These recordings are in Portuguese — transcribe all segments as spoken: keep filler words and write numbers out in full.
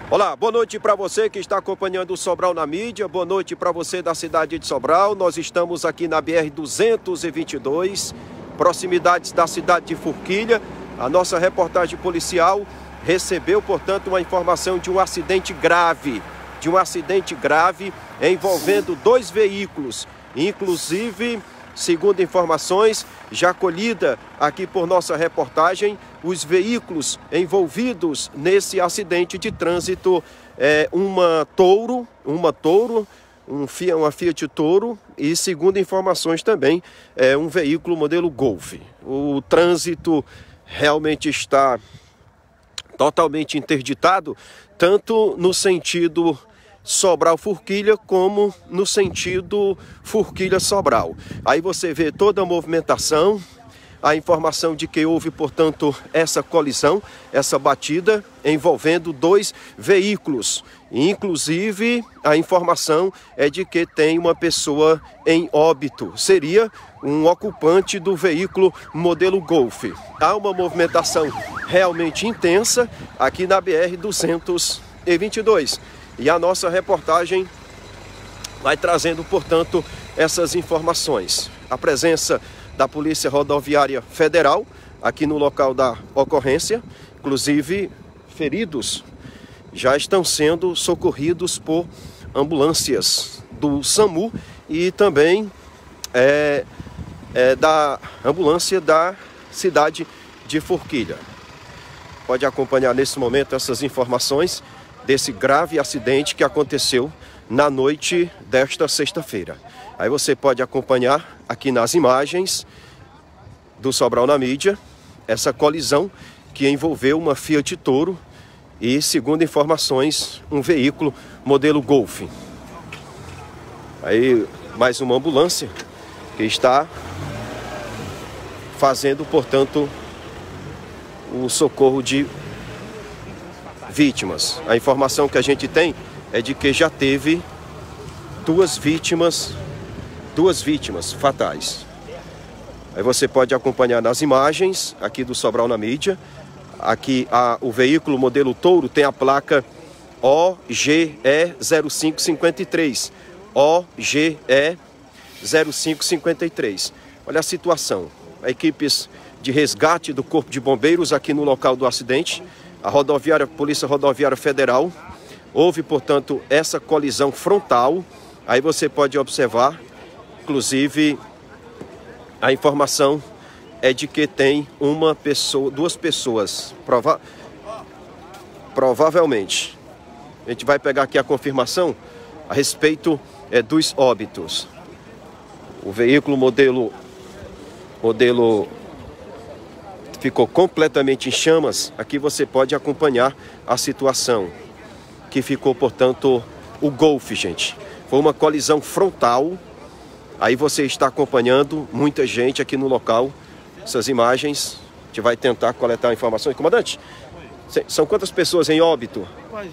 Olá, boa noite para você que está acompanhando o Sobral na mídia, boa noite para você da cidade de Sobral. Nós estamos aqui na B R duzentos e vinte e dois, proximidades da cidade de Forquilha. A nossa reportagem policial recebeu, portanto, uma informação de um acidente grave, de um acidente grave envolvendo dois veículos, inclusive, segundo informações já colhida aqui por nossa reportagem, os veículos envolvidos nesse acidente de trânsito é uma Toro, uma Toro, um Fiat, uma Fiat Toro e, segundo informações também, é um veículo modelo Golf. O trânsito realmente está totalmente interditado, tanto no sentido Sobral-Forquilha, como no sentido Forquilha-Sobral. Aí você vê toda a movimentação, a informação de que houve, portanto, essa colisão, essa batida envolvendo dois veículos. Inclusive, a informação é de que tem uma pessoa em óbito. Seria um ocupante do veículo modelo Golf. Há uma movimentação realmente intensa aqui na B R duzentos e vinte e dois. E a nossa reportagem vai trazendo, portanto, essas informações. A presença da Polícia Rodoviária Federal aqui no local da ocorrência, inclusive feridos já estão sendo socorridos por ambulâncias do SAMU e também é, é, da ambulância da cidade de Forquilha. Pode acompanhar nesse momento essas informações desse grave acidente que aconteceu na noite desta sexta-feira. Aí você pode acompanhar aqui nas imagens do Sobral na mídia essa colisão que envolveu uma Fiat Toro e, segundo informações, um veículo modelo Golf. Aí mais uma ambulância que está fazendo, portanto, o socorro de vítimas. A informação que a gente tem é de que já teve duas vítimas, duas vítimas fatais. Aí você pode acompanhar nas imagens aqui do Sobral na mídia. Aqui a, o veículo modelo Toro tem a placa O G E zero cinco cinco três. O G E zero cinco cinco três. Olha a situação. Equipes de resgate do Corpo de Bombeiros aqui no local do acidente. A rodoviária, Polícia Rodoviária Federal, houve, portanto, essa colisão frontal. Aí você pode observar, inclusive, a informação é de que tem uma pessoa, duas pessoas, prova provavelmente. A gente vai pegar aqui a confirmação a respeito é, dos óbitos. O veículo modelo, modelo ficou completamente em chamas. Aqui você pode acompanhar a situação que ficou, portanto, o Golf, gente. Foi uma colisão frontal. Aí você está acompanhando muita gente aqui no local. Essas imagens, a gente vai tentar coletar informações. Comandante, são quantas pessoas em óbito?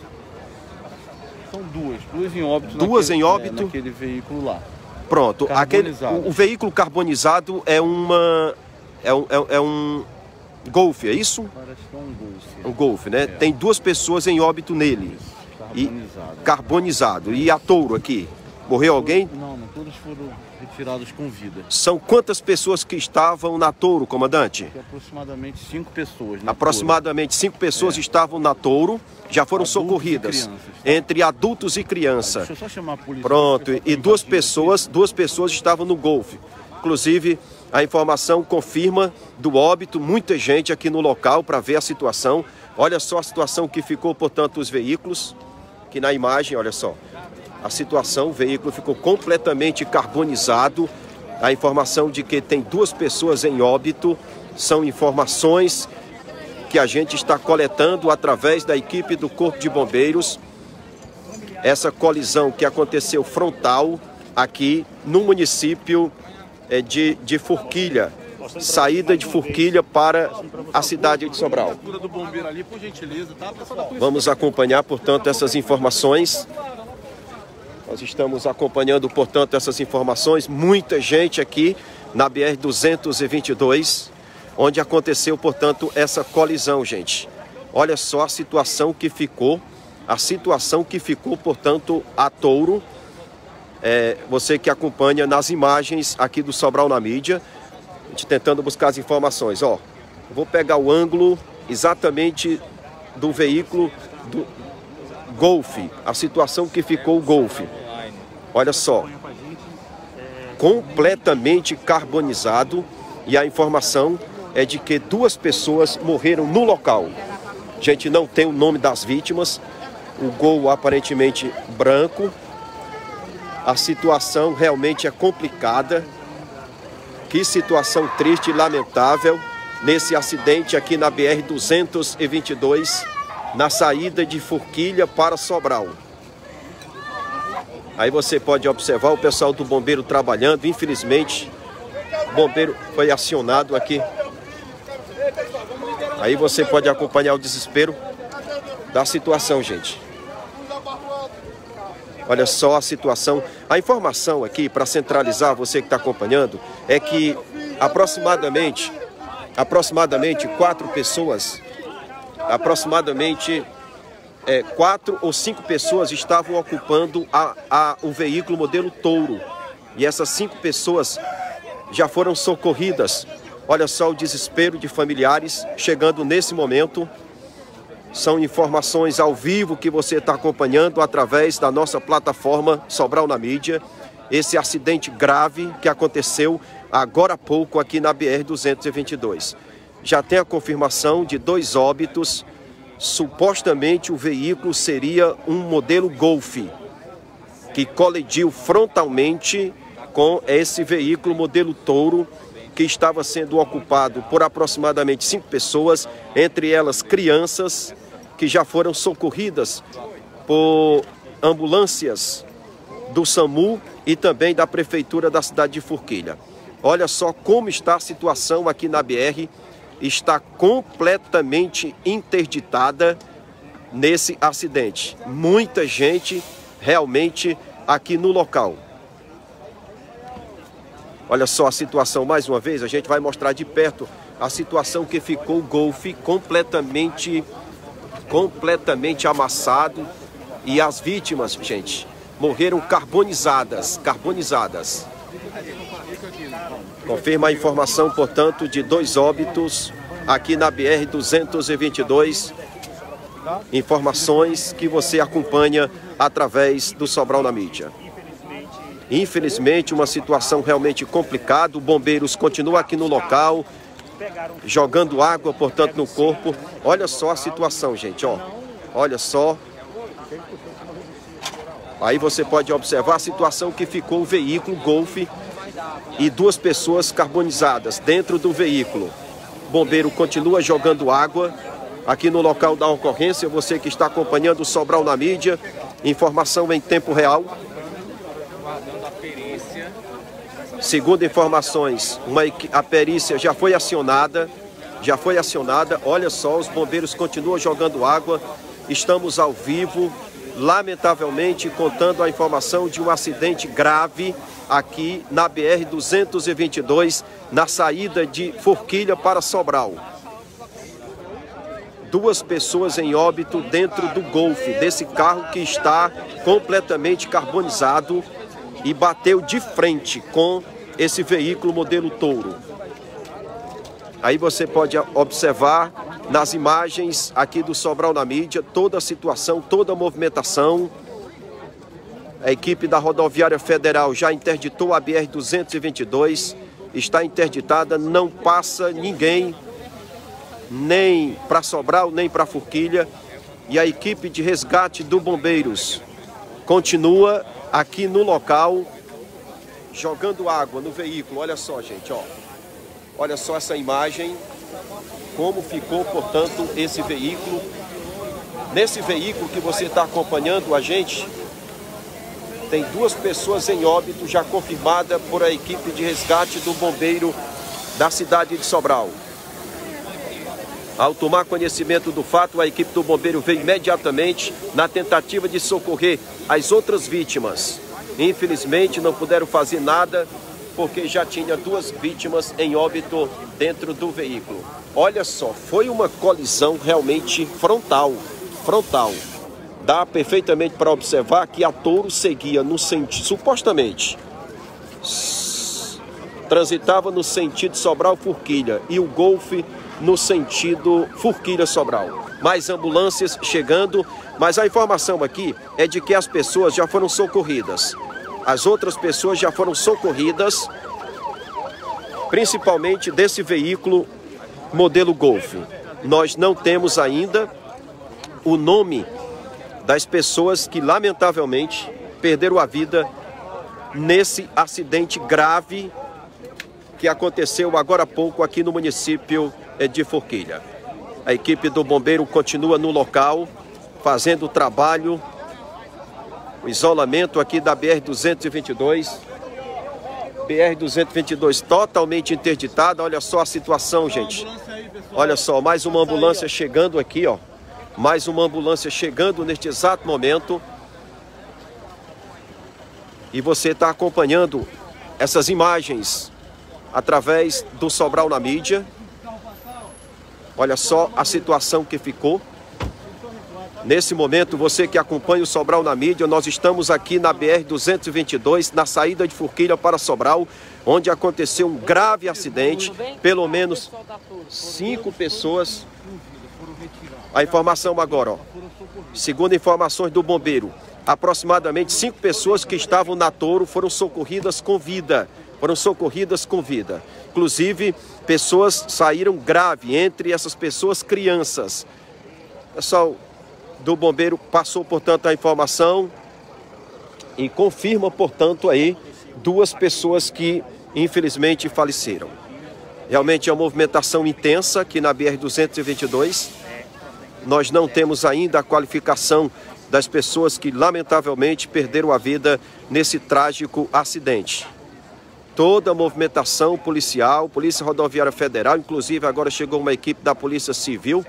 São duas, duas em óbito. Duas naquele, em óbito? É, naquele veículo lá. Pronto, aquele, o, o veículo carbonizado é uma... É um... É, é um Golf, é isso? Parece que é um Golf. Um Golf, né? É. Tem duas pessoas em óbito nele. Isso, E carbonizado. carbonizado. E a Toro aqui? Morreu alguém? Não, não, todos foram retirados com vida. São quantas pessoas que estavam na Toro, comandante? Tem aproximadamente cinco pessoas. Na Aproximadamente cinco pessoas é. estavam na Touro, já foram Adultos socorridas. e crianças, tá? Entre adultos e criança. Deixa eu só chamar a polícia. Pronto, e duas pessoas, duas pessoas estavam no Golf. Inclusive, a informação confirma do óbito, muita gente aqui no local para ver a situação. Olha só a situação que ficou, portanto, os veículos. Aqui na imagem, olha só. A situação, o veículo ficou completamente carbonizado. A informação de que tem duas pessoas em óbito são informações que a gente está coletando através da equipe do Corpo de Bombeiros. Essa colisão que aconteceu frontal aqui no município De, de Forquilha, saída de Forquilha para a cidade de Sobral. Vamos acompanhar, portanto, essas informações. Nós estamos acompanhando, portanto, essas informações. Muita gente aqui na B R duzentos e vinte e dois, onde aconteceu, portanto, essa colisão, gente. Olha só a situação que ficou a situação que ficou, portanto, a touro. É, você que acompanha nas imagens aqui do Sobral na Mídia, a gente tentando buscar as informações. Ó, vou pegar o ângulo exatamente do veículo do Golf, a situação que ficou o Golf. Olha só, completamente carbonizado, e a informação é de que duas pessoas morreram no local. A gente não tem o nome das vítimas, o Gol aparentemente branco. A situação realmente é complicada. Que situação triste e lamentável nesse acidente aqui na B R duzentos e vinte e dois, na saída de Forquilha para Sobral. Aí você pode observar o pessoal do bombeiro trabalhando. Infelizmente, o bombeiro foi acionado aqui. Aí você pode acompanhar o desespero da situação, gente. Olha só a situação. A informação aqui, para centralizar você que está acompanhando, é que aproximadamente, aproximadamente quatro pessoas, aproximadamente é, quatro ou cinco pessoas estavam ocupando a, a, o veículo modelo Touro. E essas cinco pessoas já foram socorridas. Olha só o desespero de familiares chegando nesse momento. São informações ao vivo que você está acompanhando através da nossa plataforma Sobral na Mídia. Esse acidente grave que aconteceu agora há pouco aqui na B R duzentos e vinte e dois. Já tem a confirmação de dois óbitos. Supostamente o veículo seria um modelo Golf, que colidiu frontalmente com esse veículo modelo Touro, que estava sendo ocupado por aproximadamente cinco pessoas, entre elas crianças, que já foram socorridas por ambulâncias do SAMU e também da Prefeitura da cidade de Forquilha. Olha só como está a situação aqui na B R, está completamente interditada nesse acidente. Muita gente realmente aqui no local. Olha só a situação mais uma vez, a gente vai mostrar de perto a situação que ficou o Golf completamente, completamente amassado, e as vítimas, gente, morreram carbonizadas, carbonizadas. Confirma a informação, portanto, de dois óbitos aqui na B R duzentos e vinte e dois. Informações que você acompanha através do Sobral na Mídia. Infelizmente, uma situação realmente complicada. Bombeiros continuam aqui no local, jogando água, portanto, no corpo. Olha só a situação, gente, ó. Olha só. Aí você pode observar a situação que ficou o veículo Golf e duas pessoas carbonizadas dentro do veículo. O bombeiro continua jogando água aqui no local da ocorrência. Você que está acompanhando o Sobral na Mídia, informação em tempo real. Segundo informações, uma, a perícia já foi acionada, já foi acionada. Olha só, os bombeiros continuam jogando água. Estamos ao vivo, lamentavelmente, contando a informação de um acidente grave aqui na B R duzentos e vinte e dois, na saída de Forquilha para Sobral. Duas pessoas em óbito dentro do Golf, desse carro que está completamente carbonizado e bateu de frente com esse veículo modelo Touro. Aí você pode observar nas imagens aqui do Sobral na Mídia toda a situação, toda a movimentação. A equipe da Rodoviária Federal já interditou a B R duzentos e vinte e dois, está interditada, não passa ninguém, nem para Sobral, nem para Forquilha. E a equipe de resgate do Bombeiros continua aqui no local, jogando água no veículo. Olha só, gente, ó. Olha só essa imagem, como ficou, portanto, esse veículo. Nesse veículo que você está acompanhando a gente, tem duas pessoas em óbito já confirmada por a equipe de resgate do bombeiro da cidade de Sobral. Ao tomar conhecimento do fato, a equipe do bombeiro veio imediatamente na tentativa de socorrer as outras vítimas. Infelizmente, não puderam fazer nada porque já tinha duas vítimas em óbito dentro do veículo. Olha só, foi uma colisão realmente frontal, frontal. Dá perfeitamente para observar que a Touro seguia no sentido, supostamente, transitava no sentido Sobral-Forquilha e o Golf no sentido Forquilha-Sobral. Mais ambulâncias chegando, mas a informação aqui é de que as pessoas já foram socorridas. As outras pessoas já foram socorridas, principalmente desse veículo modelo Golf. Nós não temos ainda o nome das pessoas que, lamentavelmente, perderam a vida nesse acidente grave que aconteceu agora há pouco aqui no município de Forquilha. A equipe do bombeiro continua no local, fazendo o trabalho, o isolamento aqui da B R duzentos e vinte e dois. B R duzentos e vinte e dois totalmente interditada. Olha só a situação, gente. Olha só, mais uma ambulância chegando aqui, ó. Mais uma ambulância chegando neste exato momento. E você está acompanhando essas imagens através do Sobral na mídia. Olha só a situação que ficou. Nesse momento, você que acompanha o Sobral na mídia, nós estamos aqui na B R duzentos e vinte e dois, na saída de Forquilha para Sobral, onde aconteceu um grave acidente. Pelo menos cinco pessoas. A informação agora, ó. Segundo informações do bombeiro, aproximadamente cinco pessoas que estavam na Touro foram socorridas com vida. Foram socorridas com vida. Inclusive, pessoas saíram grave, entre essas pessoas, crianças. Pessoal do bombeiro passou, portanto, a informação e confirma, portanto, aí duas pessoas que, infelizmente, faleceram. Realmente é uma movimentação intensa aqui na B R duzentos e vinte e dois. Nós não temos ainda a qualificação das pessoas que, lamentavelmente, perderam a vida nesse trágico acidente. Toda a movimentação policial, Polícia Rodoviária Federal, inclusive agora chegou uma equipe da Polícia Civil,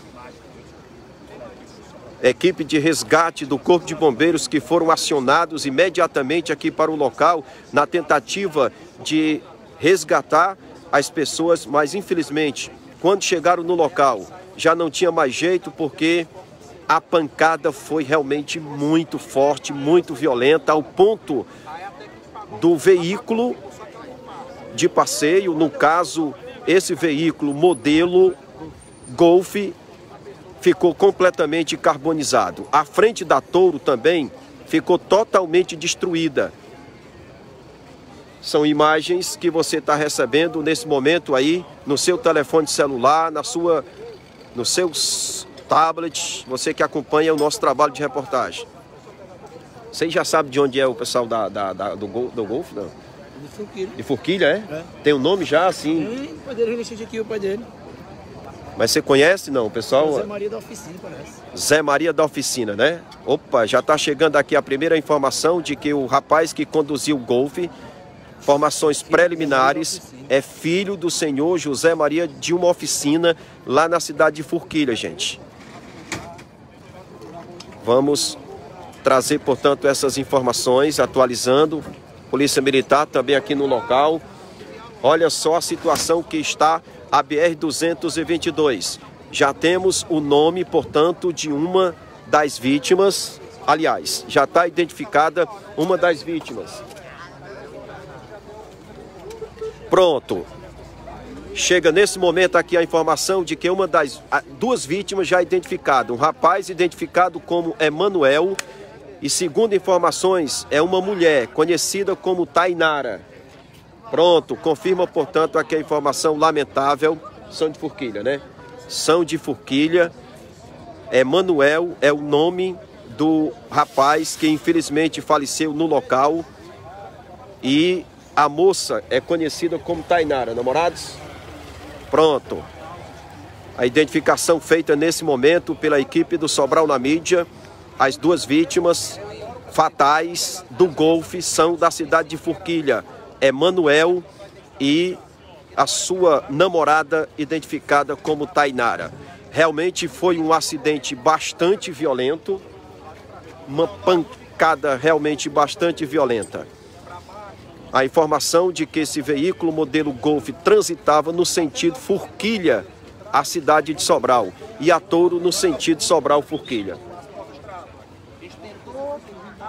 equipe de resgate do Corpo de Bombeiros que foram acionados imediatamente aqui para o local na tentativa de resgatar as pessoas, mas infelizmente, quando chegaram no local, já não tinha mais jeito porque a pancada foi realmente muito forte, muito violenta, ao ponto do veículo de passeio, no caso, esse veículo modelo Golf, ficou completamente carbonizado. A frente da Touro também ficou totalmente destruída. São imagens que você está recebendo nesse momento aí, no seu telefone celular, na sua, no seu tablet, você que acompanha o nosso trabalho de reportagem. Vocês já sabem de onde é o pessoal da, da, da, do, Gol, do Golf, não? De Forquilha. De Forquilha, é? É. Tem um nome já, assim? Tem, o pai dele registrou aqui, o pai dele. Mas você conhece, não, pessoal? Zé Maria da Oficina, parece. Zé Maria da Oficina, né? Opa, já está chegando aqui a primeira informação de que o rapaz que conduziu o Golf, informações preliminares, é filho do senhor José Maria de uma oficina lá na cidade de Forquilha, gente. Vamos trazer, portanto, essas informações, atualizando. Polícia Militar também aqui no local. Olha só a situação que está a B R duzentos e vinte e dois. Já temos o nome, portanto, de uma das vítimas. Aliás, já está identificada uma das vítimas. Pronto. Chega nesse momento aqui a informação de que uma das duas vítimas já identificada. Um rapaz identificado como Emanuel e, segundo informações, é uma mulher conhecida como Tainara. Pronto, confirma, portanto, aqui a informação lamentável. São de Forquilha, né? São de Forquilha. Emanuel é o nome do rapaz que infelizmente faleceu no local. E a moça é conhecida como Tainara, namorados? Pronto. A identificação feita nesse momento pela equipe do Sobral na mídia. As duas vítimas fatais do Golf são da cidade de Forquilha. Emanuel e a sua namorada, identificada como Tainara. Realmente foi um acidente bastante violento, uma pancada realmente bastante violenta. A informação de que esse veículo modelo Golf transitava no sentido Forquilha, a cidade de Sobral, e a Touro no sentido Sobral-Forquilha.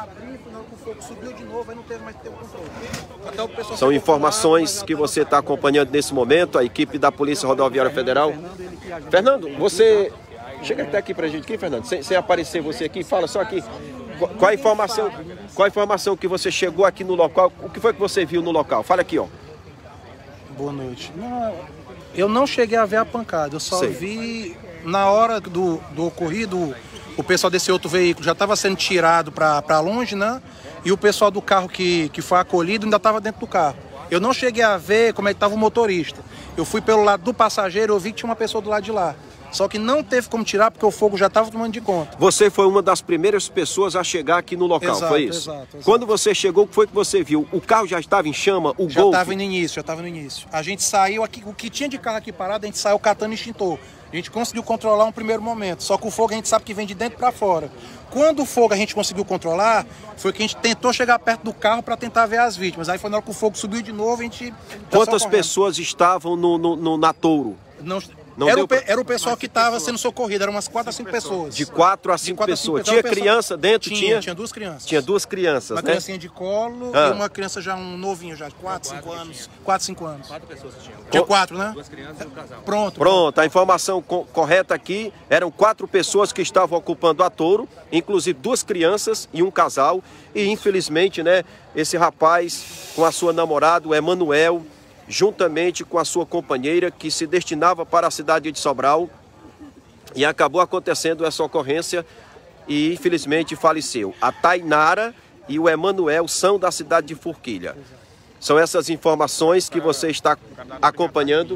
abrir, na hora que o fogo subiu de novo, aí não teve mais tempo controle. Até o pessoal São informações que você está acompanhando nesse momento, a equipe da Polícia Rodoviária Federal. Fernando, você... Chega até aqui pra gente aqui, Fernando, sem, sem aparecer você aqui, fala só aqui. Qual a informação, qual a informação que você chegou aqui no local? O que foi que você viu no local? Fala aqui, ó. Boa noite. Não, eu não cheguei a ver a pancada, eu só Sei. vi na hora do, do ocorrido, o pessoal desse outro veículo já estava sendo tirado para longe, né? E o pessoal do carro que, que foi acolhido ainda estava dentro do carro. Eu não cheguei a ver como é que estava o motorista. Eu fui pelo lado do passageiro, eu vi que tinha uma pessoa do lado de lá. Só que não teve como tirar porque o fogo já estava tomando de conta. Você foi uma das primeiras pessoas a chegar aqui no local, Exato, foi isso? exato, exato. Quando você chegou, o que foi que você viu? O carro já estava em chama? O Já Golf? estava no início, já estava no início. A gente saiu aqui, o que tinha de carro aqui parado, a gente saiu catando extintor. A gente conseguiu controlar um primeiro momento, só que o fogo a gente sabe que vem de dentro para fora. Quando o fogo a gente conseguiu controlar, foi que a gente tentou chegar perto do carro para tentar ver as vítimas. Aí foi na hora que o fogo subiu de novo, a gente... Quantas pessoas estavam no, no, no, na Touro? Não... Não era, deu o, pe- pra- era o pessoal que estava sendo socorrido, eram umas quatro a cinco pessoas. De quatro a De cinco quatro a cinco pessoas. pessoas. Tinha O pessoal- criança dentro? Tinha, Tinha, tinha duas crianças. Tinha duas crianças, Uma né? criancinha de colo Ah. e uma criança já um novinho, já, de quatro, cinco anos. quatro, cinco anos. Quatro pessoas que tinham. Tinha quatro, né? Duas crianças e um casal. Pronto. Pronto, a informação co- correta aqui, eram quatro pessoas que estavam ocupando a Touro, inclusive duas crianças e um casal, e infelizmente, né, esse rapaz com a sua namorada, o Emanuel, juntamente com a sua companheira, que se destinava para a cidade de Sobral, e acabou acontecendo essa ocorrência e infelizmente faleceu. A Tainara e o Emanuel são da cidade de Forquilha. São essas informações que você está acompanhando.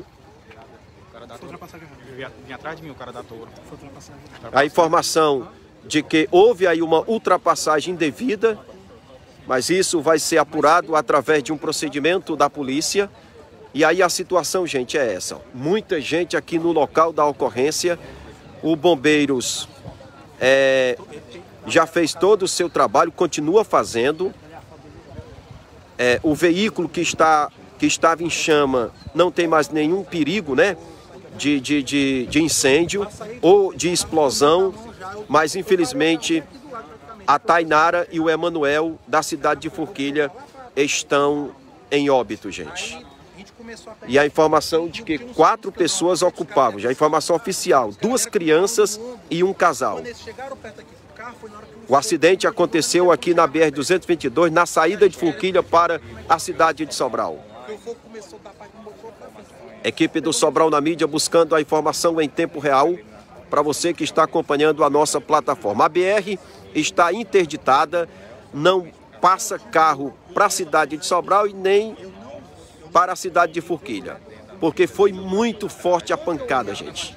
Vinha atrás de mim o cara da Touro. A informação de que houve aí uma ultrapassagem indevida, mas isso vai ser apurado através de um procedimento da polícia. E aí a situação, gente, é essa. Muita gente aqui no local da ocorrência. O Bombeiros é, já fez todo o seu trabalho, continua fazendo. É, o veículo que, está, que estava em chama não tem mais nenhum perigo, né? De, de, de, de incêndio ou de explosão, mas infelizmente a Tainara e o Emanuel da cidade de Forquilha estão em óbito, gente. E a informação de que quatro pessoas ocupavam, já a informação oficial, duas crianças e um casal. O acidente aconteceu aqui na B R duzentos e vinte e dois, na saída de Forquilha para a cidade de Sobral. Equipe do Sobral na mídia buscando a informação em tempo real para você que está acompanhando a nossa plataforma. A B R está interditada, não passa carro para a cidade de Sobral e nem para a cidade de Forquilha, porque foi muito forte a pancada, gente.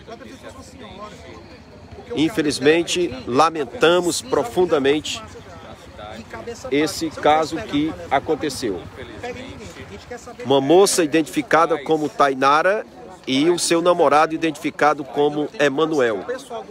Infelizmente, lamentamos profundamente esse caso que aconteceu. Uma moça identificada como Tainara e o seu namorado identificado como Emanuel.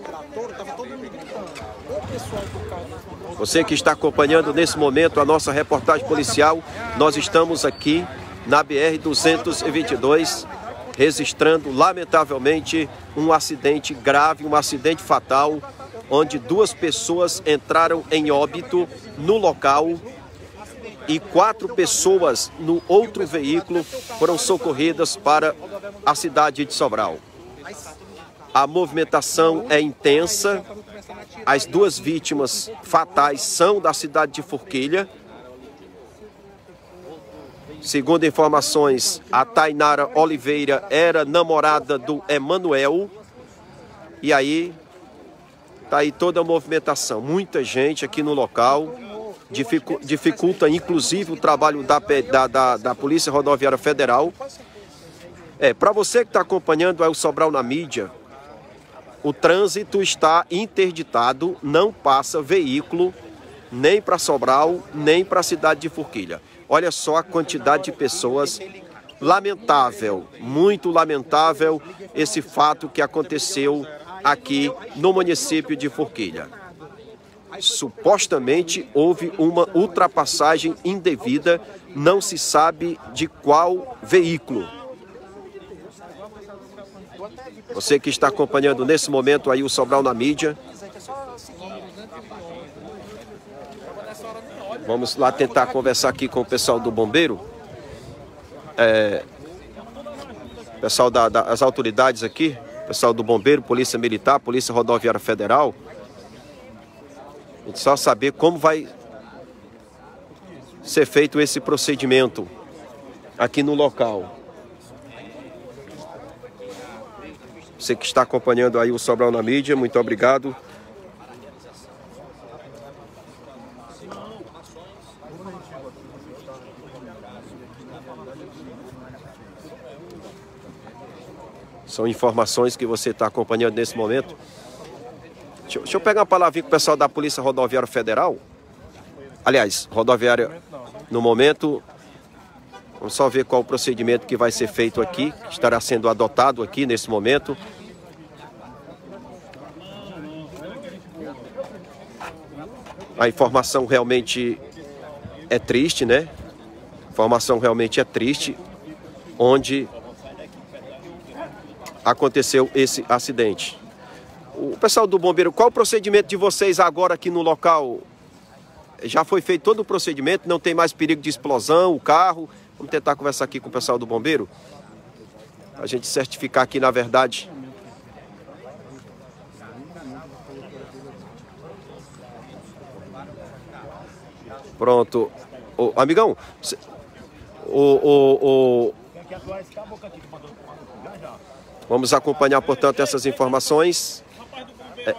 Você que está acompanhando nesse momento a nossa reportagem policial, nós estamos aqui na B R duzentos e vinte e dois, registrando lamentavelmente um acidente grave, um acidente fatal, onde duas pessoas entraram em óbito no local e quatro pessoas no outro veículo foram socorridas para a cidade de Sobral. A movimentação é intensa, as duas vítimas fatais são da cidade de Forquilha. Segundo informações, a Tainara Oliveira era namorada do Emanuel. E aí, tá aí toda a movimentação. Muita gente aqui no local. Dificu- dificulta, inclusive, o trabalho da, da, da, da Polícia Rodoviária Federal. É, para você que está acompanhando aí o Sobral na mídia, o trânsito está interditado, não passa veículo nem para Sobral, nem para a cidade de Forquilha. Olha só a quantidade de pessoas. Lamentável, muito lamentável esse fato que aconteceu aqui no município de Forquilha. Supostamente houve uma ultrapassagem indevida, não se sabe de qual veículo. Você que está acompanhando nesse momento aí o Sobral na mídia, Vamos lá tentar conversar aqui com o pessoal do bombeiro. É, pessoal da, das autoridades aqui, pessoal do bombeiro, polícia militar, polícia rodoviária federal. A gente só saber como vai ser feito esse procedimento aqui no local. Você que está acompanhando aí o Sobral na Mídia, muito obrigado. São informações que você está acompanhando nesse momento. Deixa eu, deixa eu pegar uma palavrinha com o pessoal da Polícia Rodoviária Federal. Aliás, rodoviária, no momento, vamos só ver qual o procedimento que vai ser feito aqui, que estará sendo adotado aqui nesse momento. A informação realmente é triste, né? A informação realmente é triste, onde aconteceu esse acidente. O pessoal do bombeiro, qual o procedimento de vocês agora aqui no local? Já foi feito todo o procedimento, não tem mais perigo de explosão, o carro. Vamos tentar conversar aqui com o pessoal do bombeiro. A gente certificar aqui, na verdade. Pronto. Ô, amigão, o, o, o... vamos acompanhar, portanto, essas informações. É...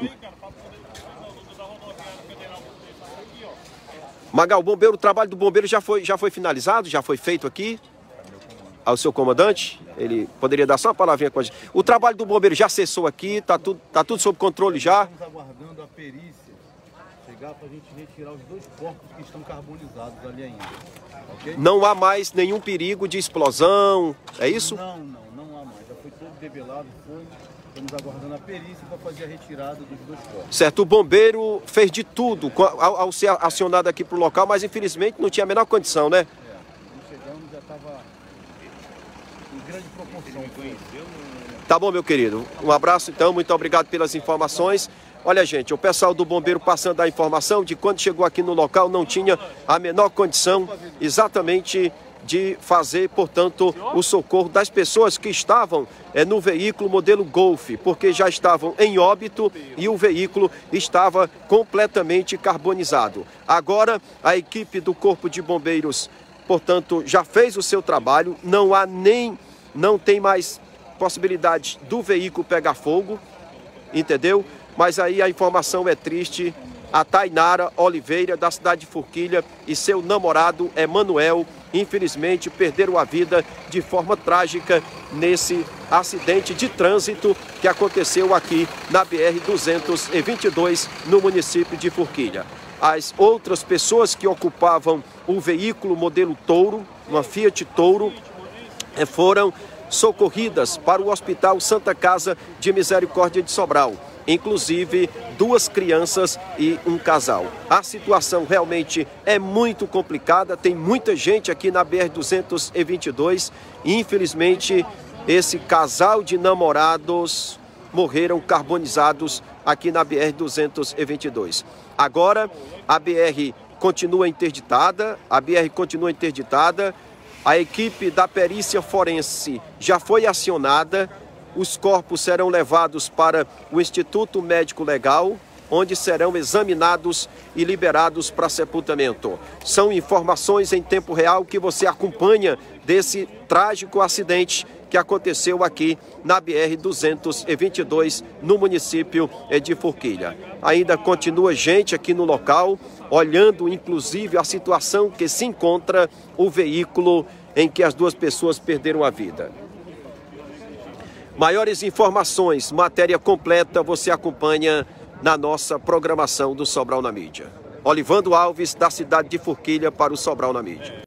Magal, o bombeiro, o trabalho do bombeiro já foi, já foi finalizado, já foi feito aqui ao seu comandante. Ele poderia dar só uma palavrinha com a gente. O trabalho do bombeiro já cessou aqui, tá tudo, tá tudo sob controle já. Estamos aguardando a perícia chegar para a gente retirar os dois corpos que estão carbonizados ali ainda. Okay? Não há mais nenhum perigo de explosão, é isso? Não, não, não há mais. Já foi todo debelado, foi. Estamos aguardando a perícia para fazer a retirada dos dois corpos. Certo, o bombeiro fez de tudo ao, ao ser acionado aqui para o local, mas infelizmente não tinha a menor condição, né? É, quando chegamos já estava em grande proporção. Tá bom, meu querido. Um abraço então, muito obrigado pelas informações. Olha, gente, o pessoal do bombeiro passando a informação de quando chegou aqui no local não tinha a menor condição exatamente de fazer, portanto, o socorro das pessoas que estavam é, no veículo modelo Golf, porque já estavam em óbito e o veículo estava completamente carbonizado. Agora, a equipe do Corpo de Bombeiros, portanto, já fez o seu trabalho, não há nem, não tem mais possibilidade do veículo pegar fogo, entendeu? Mas aí a informação é triste. A Tainara Oliveira, da cidade de Forquilha, e seu namorado, Emanuel, infelizmente perderam a vida de forma trágica nesse acidente de trânsito que aconteceu aqui na B R duzentos e vinte e dois, no município de Forquilha. As outras pessoas que ocupavam o veículo modelo Touro, uma Fiat Touro, foram socorridas para o Hospital Santa Casa de Misericórdia de Sobral. Inclusive duas crianças e um casal. A situação realmente é muito complicada, tem muita gente aqui na B R duzentos e vinte e dois e infelizmente esse casal de namorados morreram carbonizados aqui na B R duzentos e vinte e dois. Agora a B R continua interditada, a B R continua interditada, a equipe da perícia forense já foi acionada. Os corpos serão levados para o Instituto Médico Legal, onde serão examinados e liberados para sepultamento. São informações em tempo real que você acompanha desse trágico acidente que aconteceu aqui na B R duzentos e vinte e dois, no município de Forquilha. Ainda continua gente aqui no local, olhando inclusive a situação que se encontra o veículo em que as duas pessoas perderam a vida. Maiores informações, matéria completa, você acompanha na nossa programação do Sobral na Mídia. Olivando Alves, da cidade de Forquilha, para o Sobral na Mídia.